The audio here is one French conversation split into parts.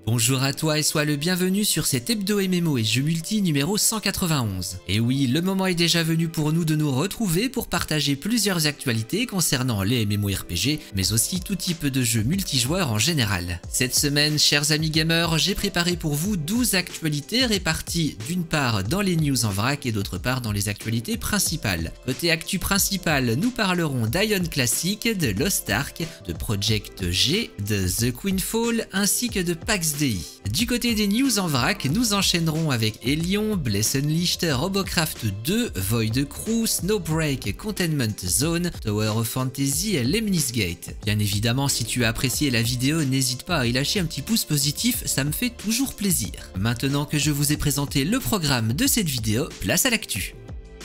Bonjour à toi et sois le bienvenu sur cet hebdo MMO et jeux multi numéro 191. Et oui, le moment est déjà venu pour nous de nous retrouver pour partager plusieurs actualités concernant les MMORPG, mais aussi tout type de jeux multijoueurs en général. Cette semaine, chers amis gamers, j'ai préparé pour vous 12 actualités réparties d'une part dans les news en vrac et d'autre part dans les actualités principales. Côté actu principal, nous parlerons d'Ion Classic, de Lost Ark, de Project G, de The Queenfall ainsi que de PAX DI. Du côté des news en vrac, nous enchaînerons avec Hellion, Bless Unleashed, Robocraft 2, Void Crew, Snowbreak, Containment Zone, Tower of Fantasy et Lemnis Gate. Bien évidemment, si tu as apprécié la vidéo, n'hésite pas à y lâcher un petit pouce positif, ça me fait toujours plaisir. Maintenant que je vous ai présenté le programme de cette vidéo, place à l'actu.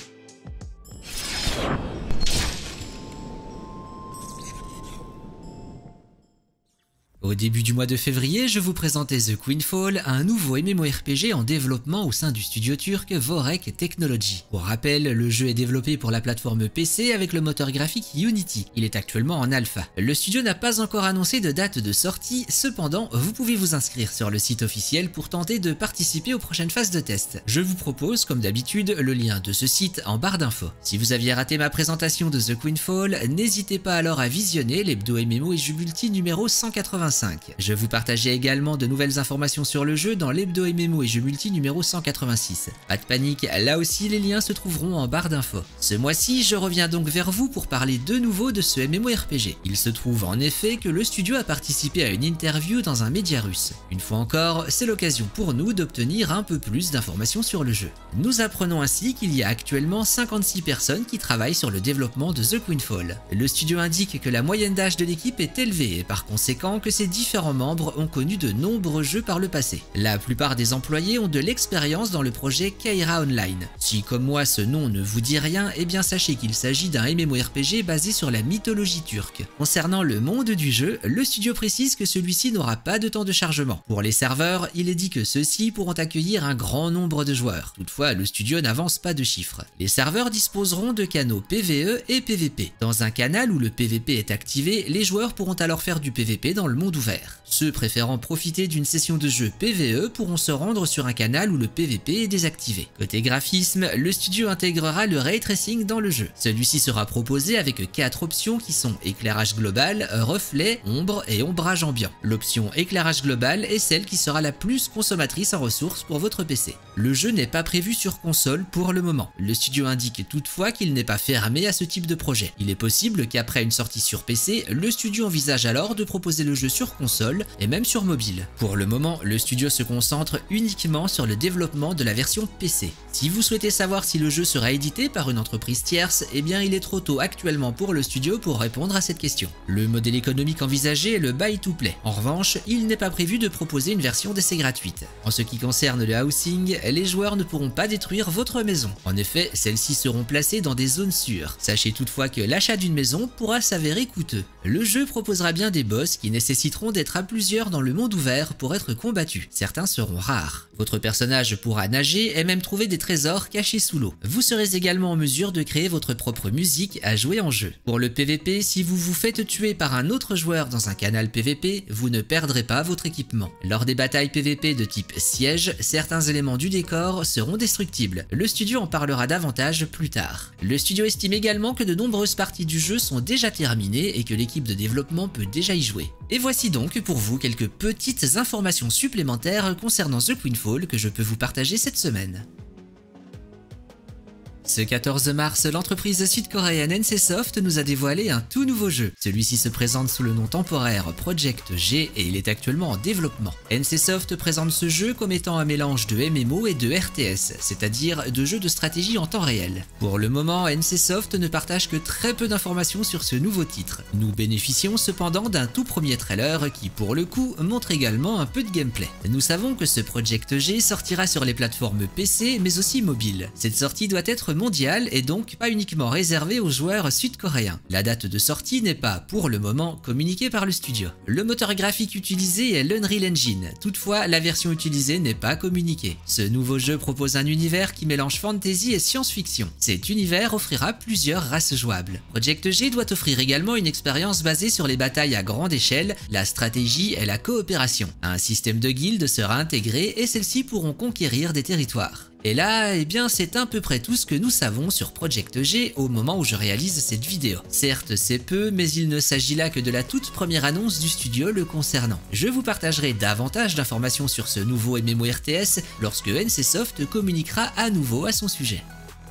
Au début du mois de février, je vous présentais The Queenfall, un nouveau MMORPG en développement au sein du studio turc Vorek Technology. Pour rappel, le jeu est développé pour la plateforme PC avec le moteur graphique Unity. Il est actuellement en alpha. Le studio n'a pas encore annoncé de date de sortie, cependant, vous pouvez vous inscrire sur le site officiel pour tenter de participer aux prochaines phases de test. Je vous propose, comme d'habitude, le lien de ce site en barre d'infos. Si vous aviez raté ma présentation de The Queenfall, n'hésitez pas alors à visionner l'hebdo MMO et jeux multi numéro 185. Je vous partageais également de nouvelles informations sur le jeu dans l'hebdo MMO et jeux multi numéro 186. Pas de panique, là aussi les liens se trouveront en barre d'infos. Ce mois-ci, je reviens donc vers vous pour parler de nouveau de ce MMORPG. Il se trouve en effet que le studio a participé à une interview dans un média russe. Une fois encore, c'est l'occasion pour nous d'obtenir un peu plus d'informations sur le jeu. Nous apprenons ainsi qu'il y a actuellement 56 personnes qui travaillent sur le développement de The Queenfall. Le studio indique que la moyenne d'âge de l'équipe est élevée et par conséquent que ces différents membres ont connu de nombreux jeux par le passé. La plupart des employés ont de l'expérience dans le projet Keira Online. Si comme moi ce nom ne vous dit rien, eh bien sachez qu'il s'agit d'un MMORPG basé sur la mythologie turque. Concernant le monde du jeu, le studio précise que celui-ci n'aura pas de temps de chargement. Pour les serveurs, il est dit que ceux-ci pourront accueillir un grand nombre de joueurs. Toutefois, le studio n'avance pas de chiffres. Les serveurs disposeront de canaux PvE et PvP. Dans un canal où le PvP est activé, les joueurs pourront alors faire du PvP dans le monde ouvert. Ceux préférant profiter d'une session de jeu PvE pourront se rendre sur un canal où le PvP est désactivé. Côté graphisme, le studio intégrera le ray tracing dans le jeu. Celui-ci sera proposé avec 4 options qui sont éclairage global, reflet, ombre et ombrage ambiant. L'option éclairage global est celle qui sera la plus consommatrice en ressources pour votre PC. Le jeu n'est pas prévu sur console pour le moment. Le studio indique toutefois qu'il n'est pas fermé à ce type de projet. Il est possible qu'après une sortie sur PC, le studio envisage alors de proposer le jeu sur console et même sur mobile. Pour le moment, le studio se concentre uniquement sur le développement de la version PC. Si vous souhaitez savoir si le jeu sera édité par une entreprise tierce, eh bien il est trop tôt actuellement pour le studio pour répondre à cette question. Le modèle économique envisagé est le buy-to-play. En revanche, il n'est pas prévu de proposer une version d'essai gratuite. En ce qui concerne le housing, les joueurs ne pourront pas détruire votre maison. En effet, celles-ci seront placées dans des zones sûres. Sachez toutefois que l'achat d'une maison pourra s'avérer coûteux. Le jeu proposera bien des boss qui nécessiteront d'être à plusieurs dans le monde ouvert pour être combattus. Certains seront rares. Votre personnage pourra nager et même trouver des trésors cachés sous l'eau. Vous serez également en mesure de créer votre propre musique à jouer en jeu. Pour le PvP, si vous vous faites tuer par un autre joueur dans un canal PvP, vous ne perdrez pas votre équipement. Lors des batailles PvP de type siège, certains éléments du décor seront destructibles. Le studio en parlera davantage plus tard. Le studio estime également que de nombreuses parties du jeu sont déjà terminées et que l'équipe de développement peut déjà y jouer. Et voici donc pour vous quelques petites informations supplémentaires concernant The Queenfall que je peux vous partager cette semaine. Ce 14 mars, l'entreprise sud-coréenne NCSoft nous a dévoilé un tout nouveau jeu. Celui-ci se présente sous le nom temporaire Project G et il est actuellement en développement. NCSoft présente ce jeu comme étant un mélange de MMO et de RTS, c'est-à-dire de jeux de stratégie en temps réel. Pour le moment, NCSoft ne partage que très peu d'informations sur ce nouveau titre. Nous bénéficions cependant d'un tout premier trailer qui, pour le coup, montre également un peu de gameplay. Nous savons que ce Project G sortira sur les plateformes PC mais aussi mobile. Cette sortie doit être mondial et donc pas uniquement réservé aux joueurs sud-coréens. La date de sortie n'est pas, pour le moment, communiquée par le studio. Le moteur graphique utilisé est l'Unreal Engine, toutefois la version utilisée n'est pas communiquée. Ce nouveau jeu propose un univers qui mélange fantasy et science-fiction. Cet univers offrira plusieurs races jouables. Project G doit offrir également une expérience basée sur les batailles à grande échelle, la stratégie et la coopération. Un système de guildes sera intégré et celles-ci pourront conquérir des territoires. Et là, eh bien c'est à peu près tout ce que nous savons sur Project G au moment où je réalise cette vidéo. Certes c'est peu, mais il ne s'agit là que de la toute première annonce du studio le concernant. Je vous partagerai davantage d'informations sur ce nouveau MMORTS lorsque NCSoft communiquera à nouveau à son sujet.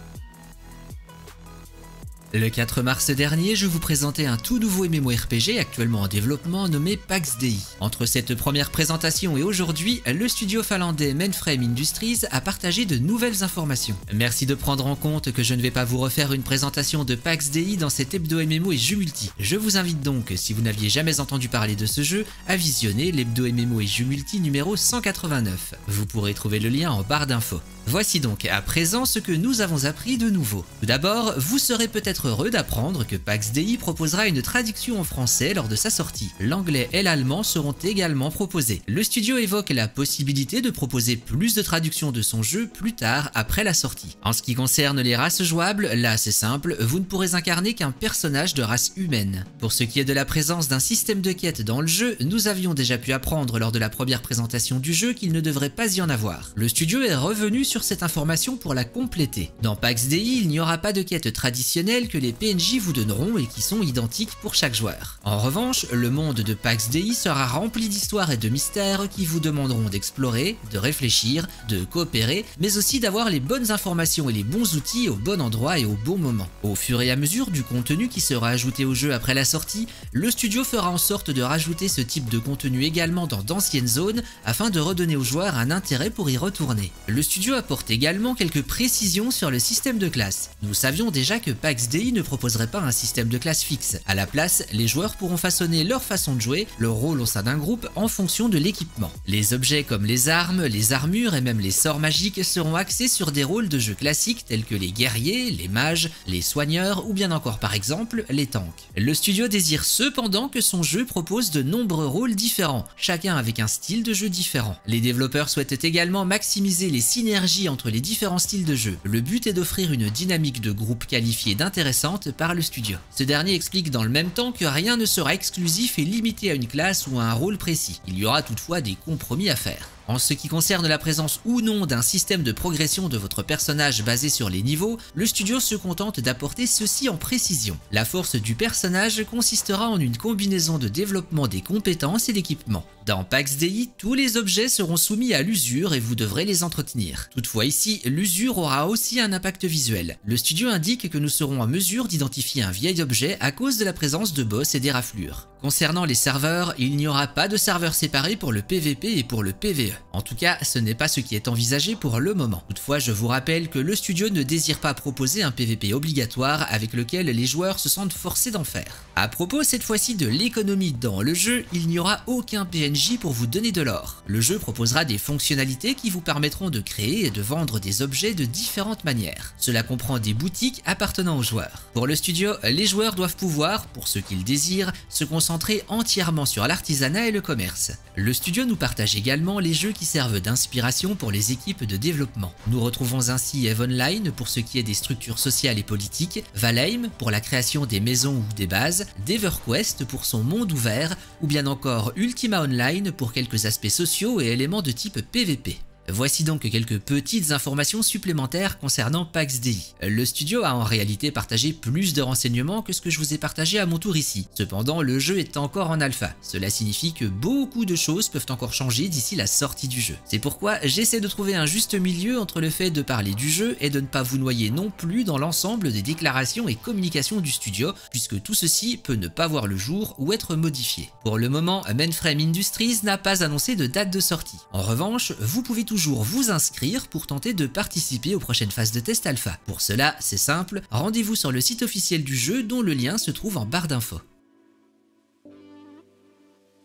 Le 4 mars dernier, je vous présentais un tout nouveau MMORPG actuellement en développement nommé Pax Dei. Entre cette première présentation et aujourd'hui, le studio finlandais Mainframe Industries a partagé de nouvelles informations. Merci de prendre en compte que je ne vais pas vous refaire une présentation de Pax Dei dans cet hebdo MMO et jeux multi. Je vous invite donc, si vous n'aviez jamais entendu parler de ce jeu, à visionner l'hebdo MMO et jeux multi numéro 189. Vous pourrez trouver le lien en barre d'infos. Voici donc à présent ce que nous avons appris de nouveau. Tout d'abord, vous serez peut-être heureux d'apprendre que Pax Dei proposera une traduction en français lors de sa sortie. L'anglais et l'allemand seront également proposés. Le studio évoque la possibilité de proposer plus de traductions de son jeu plus tard après la sortie. En ce qui concerne les races jouables, là c'est simple, vous ne pourrez incarner qu'un personnage de race humaine. Pour ce qui est de la présence d'un système de quête dans le jeu, nous avions déjà pu apprendre lors de la première présentation du jeu qu'il ne devrait pas y en avoir. Le studio est revenu sur cette information pour la compléter. Dans Pax Dei, il n'y aura pas de quête traditionnelle que les PNJ vous donneront et qui sont identiques pour chaque joueur. En revanche, le monde de Pax Dei sera rempli d'histoires et de mystères qui vous demanderont d'explorer, de réfléchir, de coopérer, mais aussi d'avoir les bonnes informations et les bons outils au bon endroit et au bon moment. Au fur et à mesure du contenu qui sera ajouté au jeu après la sortie, le studio fera en sorte de rajouter ce type de contenu également dans d'anciennes zones afin de redonner aux joueurs un intérêt pour y retourner. Le studio apporte également quelques précisions sur le système de classe. Nous savions déjà que Pax Dei ne proposerait pas un système de classe fixe. À la place, les joueurs pourront façonner leur façon de jouer, leur rôle au sein d'un groupe en fonction de l'équipement. Les objets comme les armes, les armures et même les sorts magiques seront axés sur des rôles de jeu classiques tels que les guerriers, les mages, les soigneurs ou bien encore par exemple les tanks. Le studio désire cependant que son jeu propose de nombreux rôles différents, chacun avec un style de jeu différent. Les développeurs souhaitent également maximiser les synergies entre les différents styles de jeu. Le but est d'offrir une dynamique de groupe qualifiée d'intéressante par le studio. Ce dernier explique dans le même temps que rien ne sera exclusif et limité à une classe ou à un rôle précis. Il y aura toutefois des compromis à faire. En ce qui concerne la présence ou non d'un système de progression de votre personnage basé sur les niveaux, le studio se contente d'apporter ceci en précision. La force du personnage consistera en une combinaison de développement des compétences et d'équipements. Dans Pax Dei, tous les objets seront soumis à l'usure et vous devrez les entretenir. Toutefois ici, l'usure aura aussi un impact visuel. Le studio indique que nous serons en mesure d'identifier un vieil objet à cause de la présence de boss et des raflures. Concernant les serveurs, il n'y aura pas de serveurs séparés pour le PVP et pour le PVE. En tout cas, ce n'est pas ce qui est envisagé pour le moment. Toutefois, je vous rappelle que le studio ne désire pas proposer un PVP obligatoire avec lequel les joueurs se sentent forcés d'en faire. À propos cette fois-ci de l'économie dans le jeu, il n'y aura aucun PNJ pour vous donner de l'or. Le jeu proposera des fonctionnalités qui vous permettront de créer et de vendre des objets de différentes manières. Cela comprend des boutiques appartenant aux joueurs. Pour le studio, les joueurs doivent pouvoir, pour ceux qu'ils désirent, se concentrer entièrement sur l'artisanat et le commerce. Le studio nous partage également les jeux qui servent d'inspiration pour les équipes de développement. Nous retrouvons ainsi EVE Online pour ce qui est des structures sociales et politiques, Valheim pour la création des maisons ou des bases, d'EverQuest pour son monde ouvert, ou bien encore Ultima Online pour quelques aspects sociaux et éléments de type PVP. Voici donc quelques petites informations supplémentaires concernant Pax Dei. Le studio a en réalité partagé plus de renseignements que ce que je vous ai partagé à mon tour ici. Cependant, le jeu est encore en alpha. Cela signifie que beaucoup de choses peuvent encore changer d'ici la sortie du jeu. C'est pourquoi j'essaie de trouver un juste milieu entre le fait de parler du jeu et de ne pas vous noyer non plus dans l'ensemble des déclarations et communications du studio, puisque tout ceci peut ne pas voir le jour ou être modifié. Pour le moment, Mainframe Industries n'a pas annoncé de date de sortie. En revanche, vous pouvez toujours vous inscrire pour tenter de participer aux prochaines phases de test alpha. Pour cela, c'est simple, rendez-vous sur le site officiel du jeu dont le lien se trouve en barre d'infos.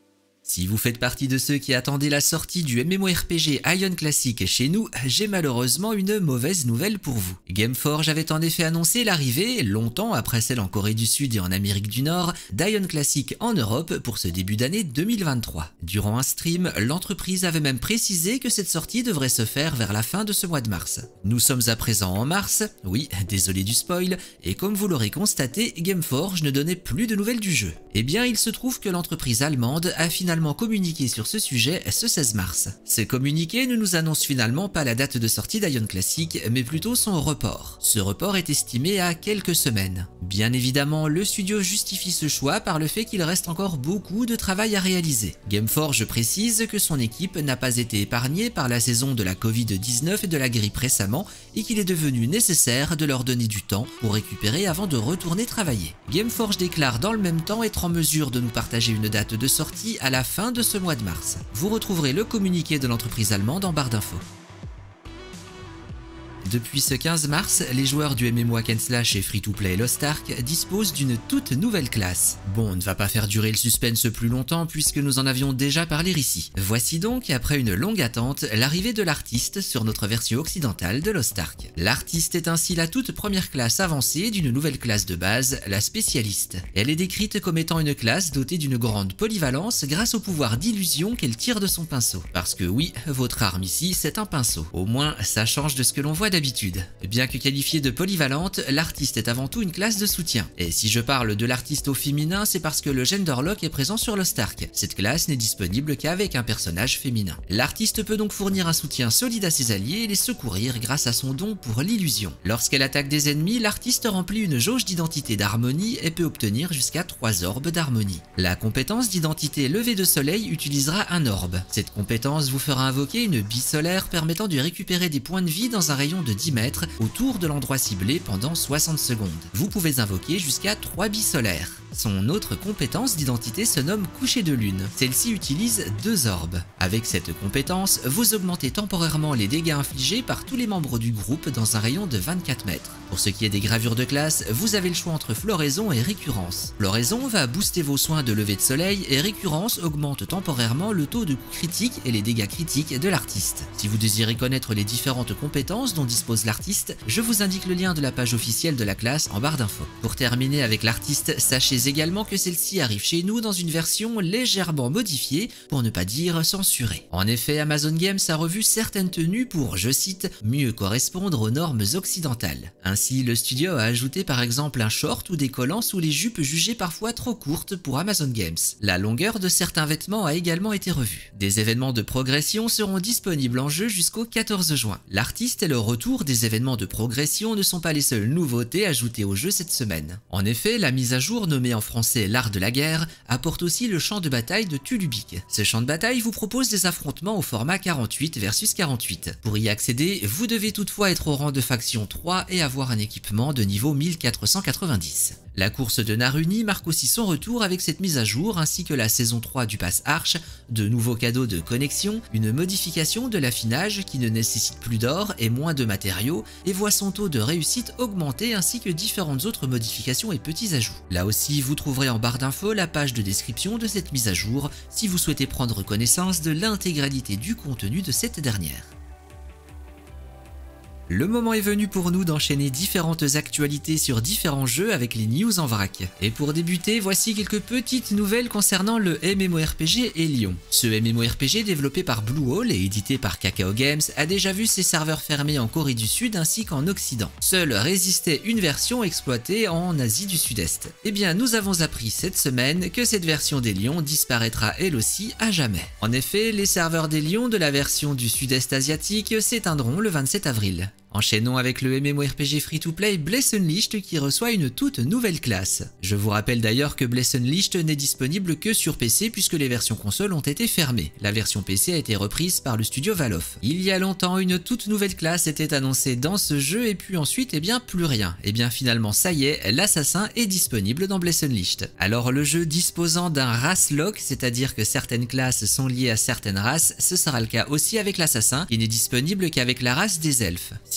Si vous faites partie de ceux qui attendaient la sortie du MMORPG Ion Classic chez nous, j'ai malheureusement une mauvaise nouvelle pour vous. Gameforge avait en effet annoncé l'arrivée, longtemps après celle en Corée du Sud et en Amérique du Nord, d'Ion Classic en Europe pour ce début d'année 2023. Durant un stream, l'entreprise avait même précisé que cette sortie devrait se faire vers la fin de ce mois de mars. Nous sommes à présent en mars, oui, désolé du spoil, et comme vous l'aurez constaté, Gameforge ne donnait plus de nouvelles du jeu. Eh bien, il se trouve que l'entreprise allemande a finalement communiqué sur ce sujet ce 16 mars. Ce communiqué ne nous annonce finalement pas la date de sortie d'Ion Classic, mais plutôt son report. Ce report est estimé à quelques semaines. Bien évidemment, le studio justifie ce choix par le fait qu'il reste encore beaucoup de travail à réaliser. Gameforge précise que son équipe n'a pas été épargnée par la saison de la Covid-19 et de la grippe récemment et qu'il est devenu nécessaire de leur donner du temps pour récupérer avant de retourner travailler. Gameforge déclare dans le même temps être en mesure de nous partager une date de sortie à la fin de ce mois de mars. Vous retrouverez le communiqué de l'entreprise allemande en barre d'infos. Depuis ce 15 mars, les joueurs du MMO hack and slash et free-to-play Lost Ark disposent d'une toute nouvelle classe. Bon, on ne va pas faire durer le suspense plus longtemps puisque nous en avions déjà parlé ici. Voici donc, après une longue attente, l'arrivée de l'artiste sur notre version occidentale de Lost Ark. L'artiste est ainsi la toute première classe avancée d'une nouvelle classe de base, la spécialiste. Elle est décrite comme étant une classe dotée d'une grande polyvalence grâce au pouvoir d'illusion qu'elle tire de son pinceau. Parce que oui, votre arme ici, c'est un pinceau. Au moins, ça change de ce que l'on voit d'habitude. Bien que qualifiée de polyvalente, l'artiste est avant tout une classe de soutien. Et si je parle de l'artiste au féminin, c'est parce que le genderlock est présent sur Lost Ark. Cette classe n'est disponible qu'avec un personnage féminin. L'artiste peut donc fournir un soutien solide à ses alliés et les secourir grâce à son don pour l'illusion. Lorsqu'elle attaque des ennemis, l'artiste remplit une jauge d'identité d'harmonie et peut obtenir jusqu'à 3 orbes d'harmonie. La compétence d'identité lever de soleil utilisera un orbe. Cette compétence vous fera invoquer une bille solaire permettant de récupérer des points de vie dans un rayon de 10 mètres autour de l'endroit ciblé pendant 60 secondes. Vous pouvez invoquer jusqu'à 3 billes solaires. Son autre compétence d'identité se nomme coucher de lune. Celle-ci utilise 2 orbes. Avec cette compétence, vous augmentez temporairement les dégâts infligés par tous les membres du groupe dans un rayon de 24 mètres. Pour ce qui est des gravures de classe, vous avez le choix entre floraison et récurrence. Floraison va booster vos soins de lever de soleil et récurrence augmente temporairement le taux de coups critiques et les dégâts critiques de l'artiste. Si vous désirez connaître les différentes compétences dont dispose l'artiste, je vous indique le lien de la page officielle de la classe en barre d'infos. Pour terminer avec l'artiste, sachez également que celle-ci arrive chez nous dans une version légèrement modifiée, pour ne pas dire censurée. En effet, Amazon Games a revu certaines tenues pour, je cite, mieux correspondre aux normes occidentales. Ainsi, le studio a ajouté par exemple un short ou des collants sous les jupes jugées parfois trop courtes pour Amazon Games. La longueur de certains vêtements a également été revue. Des événements de progression seront disponibles en jeu jusqu'au 14 juin. L'artiste et le retour des événements de progression ne sont pas les seules nouveautés ajoutées au jeu cette semaine. En effet, la mise à jour nommée en français l'art de la guerre apporte aussi le champ de bataille de Tulubic. Ce champ de bataille vous propose des affrontements au format 48 versus 48. Pour y accéder, vous devez toutefois être au rang de faction 3 et avoir un équipement de niveau 1490. La course de Naruni marque aussi son retour avec cette mise à jour ainsi que la saison 3 du Pass Arch, de nouveaux cadeaux de connexion, une modification de l'affinage qui ne nécessite plus d'or et moins de matériaux et voit son taux de réussite augmenter ainsi que différentes autres modifications et petits ajouts. Là aussi, vous trouverez en barre d'infos la page de description de cette mise à jour si vous souhaitez prendre connaissance de l'intégralité du contenu de cette dernière. Le moment est venu pour nous d'enchaîner différentes actualités sur différents jeux avec les news en vrac. Et pour débuter, voici quelques petites nouvelles concernant le MMORPG Hellion. Ce MMORPG développé par Bluehole et édité par Kakao Games a déjà vu ses serveurs fermés en Corée du Sud ainsi qu'en Occident. Seule résistait une version exploitée en Asie du Sud-Est. Eh bien, nous avons appris cette semaine que cette version d'Hellion disparaîtra elle aussi à jamais. En effet, les serveurs d'Hellion de la version du Sud-Est asiatique s'éteindront le 27 avril. Enchaînons avec le MMORPG free-to-play Bless Unleashed qui reçoit une toute nouvelle classe. Je vous rappelle d'ailleurs que Bless Unleashed n'est disponible que sur PC puisque les versions consoles ont été fermées. La version PC a été reprise par le studio Valof. Il y a longtemps, une toute nouvelle classe était annoncée dans ce jeu et puis ensuite, plus rien. Finalement, ça y est, l'assassin est disponible dans Bless Unleashed. Alors le jeu disposant d'un race lock, c'est-à-dire que certaines classes sont liées à certaines races, ce sera le cas aussi avec l'assassin qui n'est disponible qu'avec la race des elfes. Si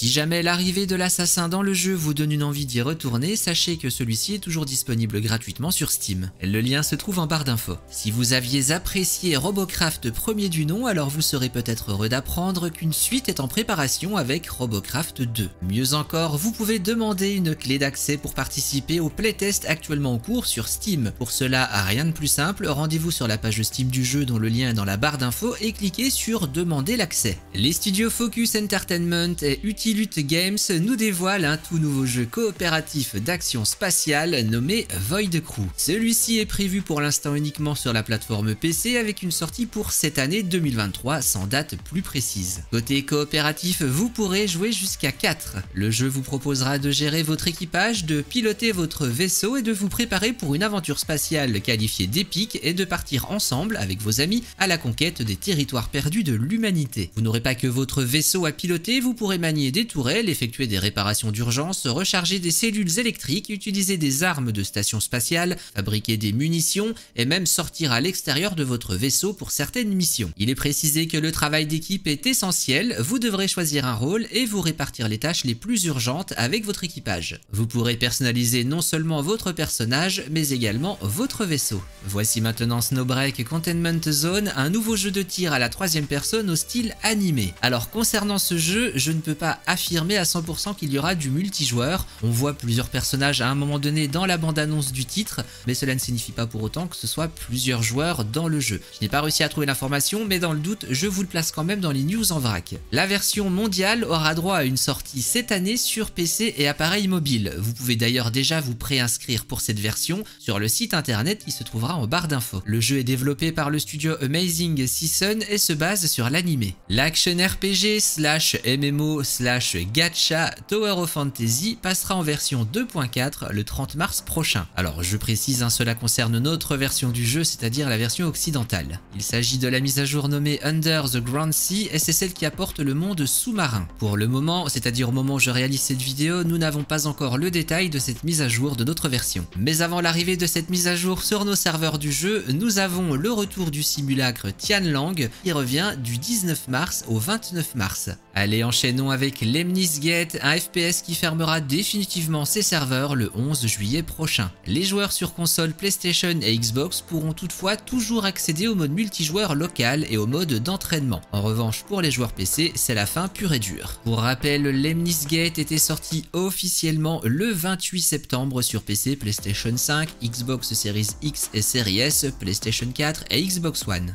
Si jamais l'arrivée de l'assassin dans le jeu vous donne une envie d'y retourner, sachez que celui-ci est toujours disponible gratuitement sur Steam. Le lien se trouve en barre d'infos. Si vous aviez apprécié Robocraft premier du nom, alors vous serez peut-être heureux d'apprendre qu'une suite est en préparation avec Robocraft 2. Mieux encore, vous pouvez demander une clé d'accès pour participer au playtest actuellement en cours sur Steam. Pour cela, rien de plus simple, rendez-vous sur la page Steam du jeu dont le lien est dans la barre d'infos et cliquez sur demander l'accès. Les studios Focus Entertainment et Utilute Games nous dévoilent un tout nouveau jeu coopératif d'action spatiale nommé Void Crew. Celui-ci est prévu pour l'instant uniquement sur la plateforme PC avec une sortie pour cette année 2023 sans date plus précise. Côté coopératif, vous pourrez jouer jusqu'à 4. Le jeu vous proposera de gérer votre équipage, de piloter votre vaisseau et de vous préparer pour une aventure spatiale qualifiée d'épique et de partir ensemble avec vos amis à la conquête des territoires perdus de l'humanité. Vous n'aurez pas que votre vaisseau à piloter, vous pourrez manier des tourelles, effectuer des réparations d'urgence, recharger des cellules électriques, utiliser des armes de station spatiale, fabriquer des munitions et même sortir à l'extérieur de votre vaisseau pour certaines missions. Il est précisé que le travail d'équipe est essentiel, vous devrez choisir un rôle et vous répartir les tâches les plus urgentes avec votre équipage. Vous pourrez personnaliser non seulement votre personnage mais également votre vaisseau. Voici maintenant Snowbreak Containment Zone, un nouveau jeu de tir à la troisième personne au style animé. Alors concernant ce jeu, je ne peux pas affirmer à 100% qu'il y aura du multijoueur. On voit plusieurs personnages à un moment donné dans la bande-annonce du titre, mais cela ne signifie pas pour autant que ce soit plusieurs joueurs dans le jeu. Je n'ai pas réussi à trouver l'information, mais dans le doute, je vous le place quand même dans les news en vrac. La version mondiale aura droit à une sortie cette année sur PC et appareils mobiles. Vous pouvez d'ailleurs déjà vous préinscrire pour cette version sur le site internet qui se trouvera en barre d'infos. Le jeu est développé par le studio Amazing Season et se base sur l'animé. L'action RPG / MMO / gacha Tower of Fantasy passera en version 2.4 le 30 mars prochain. Alors je précise, cela concerne notre version du jeu, c'est-à-dire la version occidentale. Il s'agit de la mise à jour nommée Under the Ground Sea et c'est celle qui apporte le monde sous-marin. Pour le moment, c'est-à-dire au moment où je réalise cette vidéo, nous n'avons pas encore le détail de cette mise à jour de notre version. Mais avant l'arrivée de cette mise à jour sur nos serveurs du jeu, nous avons le retour du simulacre Tianlang qui revient du 19 mars au 29 mars. Allez, enchaînons avec Lemnis Gate, un FPS qui fermera définitivement ses serveurs le 11 juillet prochain. Les joueurs sur console PlayStation et Xbox pourront toutefois toujours accéder au mode multijoueur local et au mode d'entraînement. En revanche, pour les joueurs PC, c'est la fin pure et dure. Pour rappel, Lemnis Gate était sorti officiellement le 28 septembre sur PC, PlayStation 5, Xbox Series X et Series S, PlayStation 4 et Xbox One.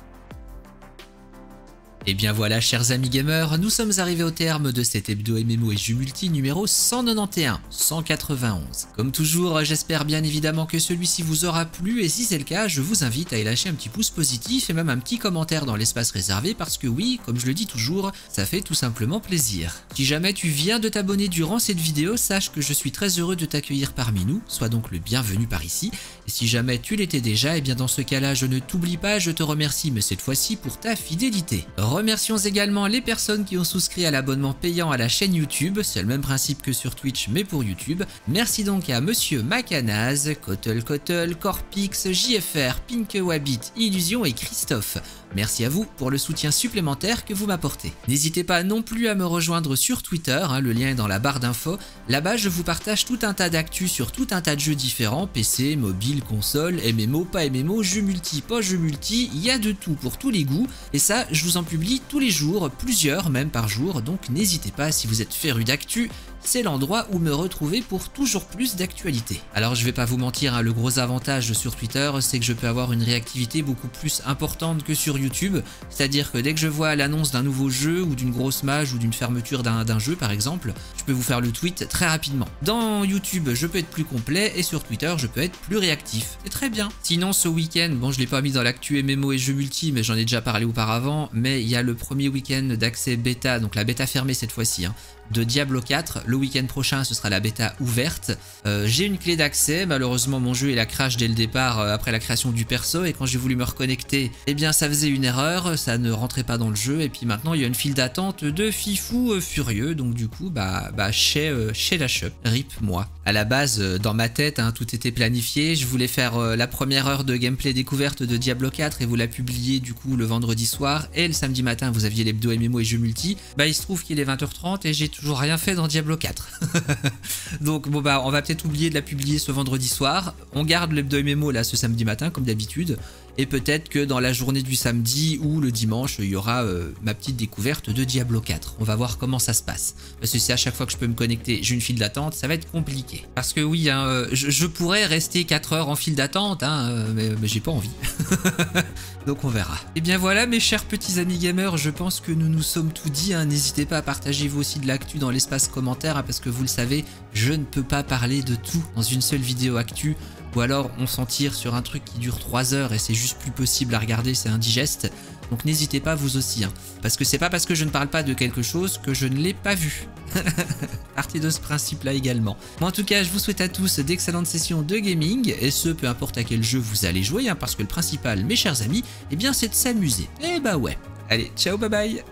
Et bien voilà, chers amis gamers, nous sommes arrivés au terme de cet hebdo MMO et jeux multi numéro 191. Comme toujours, j'espère bien évidemment que celui-ci vous aura plu et si c'est le cas, je vous invite à y lâcher un petit pouce positif et même un petit commentaire dans l'espace réservé parce que oui, comme je le dis toujours, ça fait tout simplement plaisir. Si jamais tu viens de t'abonner durant cette vidéo, sache que je suis très heureux de t'accueillir parmi nous, sois donc le bienvenu par ici. Et si jamais tu l'étais déjà, et bien dans ce cas-là, je ne t'oublie pas, je te remercie mais cette fois-ci pour ta fidélité. Remercions également les personnes qui ont souscrit à l'abonnement payant à la chaîne YouTube, c'est le même principe que sur Twitch mais pour YouTube. Merci donc à Monsieur Macanaz, Kotel, Corpix, JFR, Pinkewabit, Illusion et Christophe. Merci à vous pour le soutien supplémentaire que vous m'apportez. N'hésitez pas non plus à me rejoindre sur Twitter, le lien est dans la barre d'infos. Là-bas, je vous partage tout un tas d'actu sur tout un tas de jeux différents, PC, mobile, console, MMO, pas MMO, jeux multi, pas jeux multi, il y a de tout pour tous les goûts. Et ça, je vous en publie tous les jours, plusieurs même par jour, donc n'hésitez pas si vous êtes féru d'actu. C'est l'endroit où me retrouver pour toujours plus d'actualité. Alors je vais pas vous mentir, le gros avantage sur Twitter, c'est que je peux avoir une réactivité beaucoup plus importante que sur YouTube. C'est-à-dire que dès que je vois l'annonce d'un nouveau jeu ou d'une grosse mage ou d'une fermeture d'un jeu par exemple, je peux vous faire le tweet très rapidement. Dans YouTube, je peux être plus complet et sur Twitter, je peux être plus réactif. C'est très bien. Sinon ce week-end, bon je l'ai pas mis dans l'actu MMO et jeux multi, mais j'en ai déjà parlé auparavant, mais il y a le premier week-end d'accès bêta, donc la bêta fermée cette fois-ci, de Diablo 4. Le week-end prochain, ce sera la bêta ouverte. J'ai une clé d'accès. Malheureusement, mon jeu il a crash dès le départ après la création du perso. Et quand j'ai voulu me reconnecter, eh bien, ça faisait une erreur. Ça ne rentrait pas dans le jeu. Et puis maintenant, il y a une file d'attente de fifous furieux. Donc du coup, chez la shop. RIP moi. À la base, dans ma tête, tout était planifié. Je voulais faire la première heure de gameplay découverte de Diablo 4 et vous la publier du coup le vendredi soir. Et le samedi matin, vous aviez l'hebdo MMO et jeux multi. Il se trouve qu'il est 20h30 et j'ai toujours toujours rien fait dans Diablo 4. Donc bon bah on va peut-être oublier de la publier ce vendredi soir. On garde l'hebdo MMO là ce samedi matin comme d'habitude. Et peut-être que dans la journée du samedi ou le dimanche, il y aura ma petite découverte de Diablo 4. On va voir comment ça se passe. Parce que si à chaque fois que je peux me connecter, j'ai une file d'attente, ça va être compliqué. Parce que oui, hein, je pourrais rester 4 heures en file d'attente, hein, mais j'ai pas envie. Donc on verra. Et bien voilà mes chers petits amis gamers, je pense que nous nous sommes tout dit. Hein. N'hésitez pas à partager vous aussi de l'actu dans l'espace commentaire, hein, parce que vous le savez, je ne peux pas parler de tout dans une seule vidéo actu. Ou alors on s'en tire sur un truc qui dure 3 heures et c'est juste plus possible à regarder, c'est indigeste. Donc n'hésitez pas vous aussi, hein, parce que c'est pas parce que je ne parle pas de quelque chose que je ne l'ai pas vu. Partez de ce principe-là également. Bon, en tout cas, je vous souhaite à tous d'excellentes sessions de gaming, et ce, peu importe à quel jeu vous allez jouer, hein, parce que le principal, mes chers amis, eh bien c'est de s'amuser. Eh bah ouais. Allez, ciao, bye bye.